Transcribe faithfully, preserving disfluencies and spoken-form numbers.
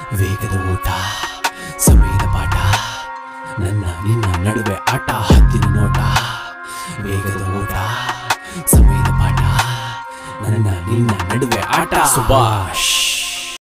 ವೇಗದ ಓಟ ಸಮಯದ ಪಾಠ ನನ್ನ ನಿನ್ನ ನಡುವೆ ಆಟ ಹದ್ದಿನ ನೋಟ ವೇಗದ ಓಟ ಸಮಯದ ಪಾಠ ನನ್ನ ನಿನ್ನ ನಡುವೆ ಆಟ ಸುಭಾಷ್.